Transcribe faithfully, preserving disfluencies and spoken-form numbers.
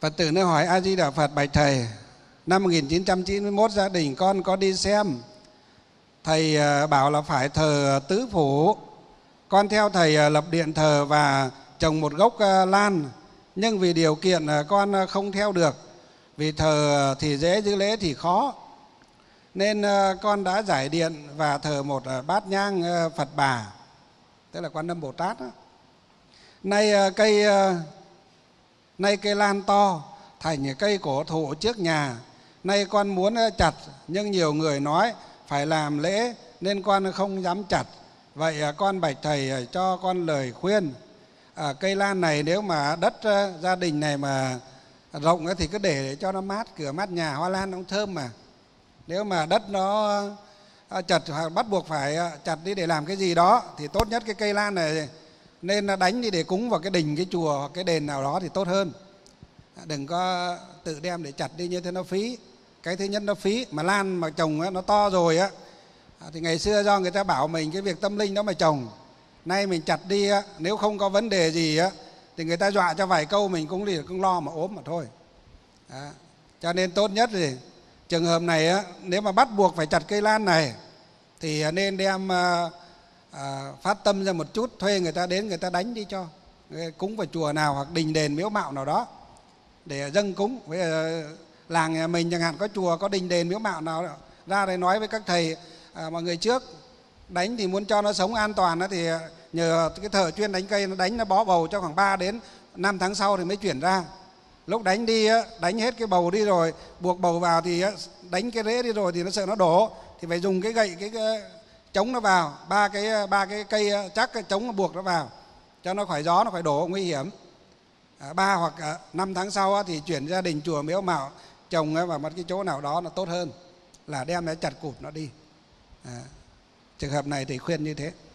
Phật tử nó hỏi: A Di Đà Phật, bạch thầy, năm một nghìn chín trăm chín mươi mốt gia đình con có đi xem, thầy bảo là phải thờ tứ phủ. Con theo thầy lập điện thờ và trồng một gốc lan, nhưng vì điều kiện con không theo được, vì thờ thì dễ giữ lễ thì khó, nên con đã giải điện và thờ một bát nhang Phật Bà, tức là Quan Âm Bồ Tát đó. Nay cây nay cây lan to thành cây cổ thụ trước nhà, nay con muốn chặt nhưng nhiều người nói phải làm lễ nên con không dám chặt. Vậy con bạch thầy cho con lời khuyên. À, cây lan này nếu mà đất gia đình này mà rộng thì cứ để, để cho nó mát cửa mát nhà, hoa lan nó thơm mà. Nếu mà đất nó chặt hoặc bắt buộc phải chặt đi để làm cái gì đó thì tốt nhất cái cây lan này nên đánh đi để cúng vào cái đình, cái chùa hoặc cái đền nào đó thì tốt hơn. Đừng có tự đem để chặt đi, như thế nó phí. Cái thứ nhất nó phí, mà lan mà trồng nó to rồi á thì ngày xưa do người ta bảo mình cái việc tâm linh đó mà trồng, nay mình chặt đi á, nếu không có vấn đề gì á thì người ta dọa cho vài câu mình cũng liền cũng lo mà ốm mà thôi. Đó. Cho nên tốt nhất thì trường hợp này á, nếu mà bắt buộc phải chặt cây lan này thì nên đem à, à, phát tâm ra một chút, thuê người ta đến người ta đánh đi cho, cúng vào chùa nào hoặc đình đền miếu mạo nào đó để dâng cúng. Với làng nhà mình chẳng hạn có chùa có đình đền miếu mạo nào ra đây nói với các thầy à, mọi người trước đánh thì muốn cho nó sống an toàn đó, thì nhờ cái thợ chuyên đánh cây nó đánh, nó bó bầu cho khoảng ba đến năm tháng sau thì mới chuyển ra. Lúc đánh đi đánh hết cái bầu đi rồi, buộc bầu vào thì đánh cái rễ đi rồi thì nó sợ nó đổ, thì phải dùng cái gậy, cái, cái chống nó vào, ba cái ba cái cây chắc cái chống nó buộc nó vào cho nó khỏi gió, nó khỏi đổ nguy hiểm. À, ba hoặc à, năm tháng sau thì chuyển gia đình chùa miếu mạo trồng vào một cái chỗ nào đó nó tốt hơn là đem nó chặt cụt nó đi. À, trường hợp này thì khuyên như thế.